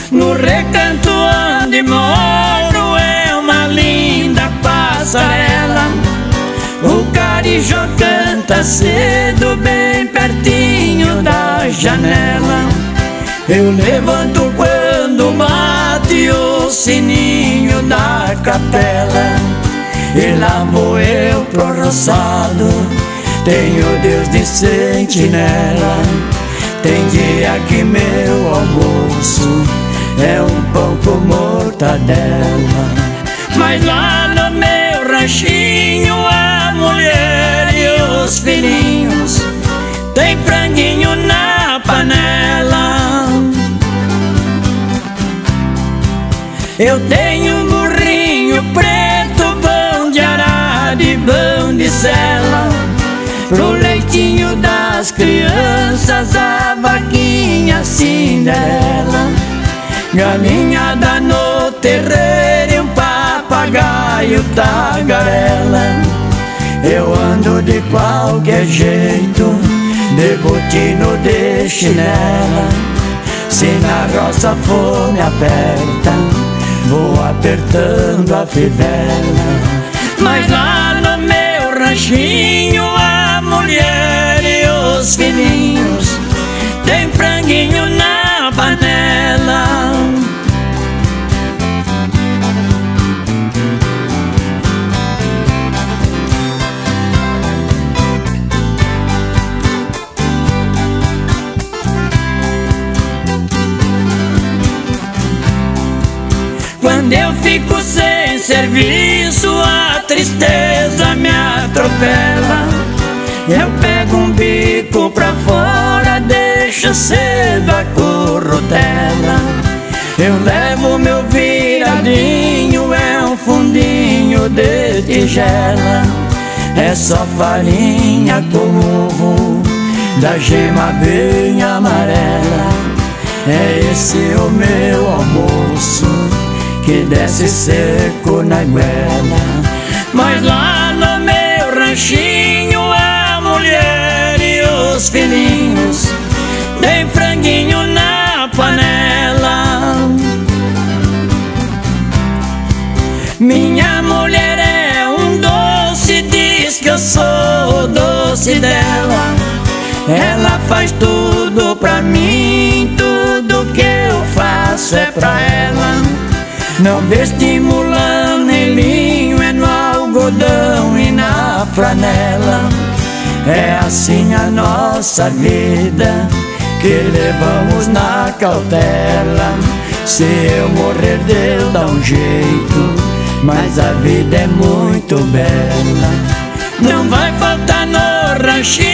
No recanto onde moro é uma linda passarela. O carijó canta cedo bem pertinho da janela. Eu levanto quando bate o sininho da capela. E lá vou eu pro roçado, tenho Deus de sentinela. Tem dia que meu almoço é um pão com mortadela. Mas lá no meu ranchinho a mulher e os filhinhos tem franguinho na panela. Eu tenho um burrinho preto, pão de arado e pão de sela. Pro leitinho das crianças a vaquinha Cinderela. Galinhada no terreiro e um papagaio tagarela. Eu ando de qualquer jeito, de botino de chinela. Se na roça for me aperta, vou apertando a fivela. Mas lá no meu ranchinho a mulher e os filhinhos tem franguinho na panela. Quando eu fico sem serviço, a tristeza me atropela. Eu pego um bico pra fora, deixo cedo a corrutela. Eu levo meu viradinho, é um fundinho de tigela. É só farinha com ovo, da gema bem amarela. É esse o meu almoço, que desce seco na goela. Mas lá no meu ranchinho a mulher e os filhinhos tem franguinho na panela. Minha mulher é um doce, diz que eu sou o doce dela. Ela faz tudo pra mim, tudo que eu faço é pra ela. Não vestimulando nem linho, é no algodão e na flanela. É assim a nossa vida, que levamos na cautela. Se eu morrer Deus dá um jeito, mas a vida é muito bela. Não vai faltar no ranchinho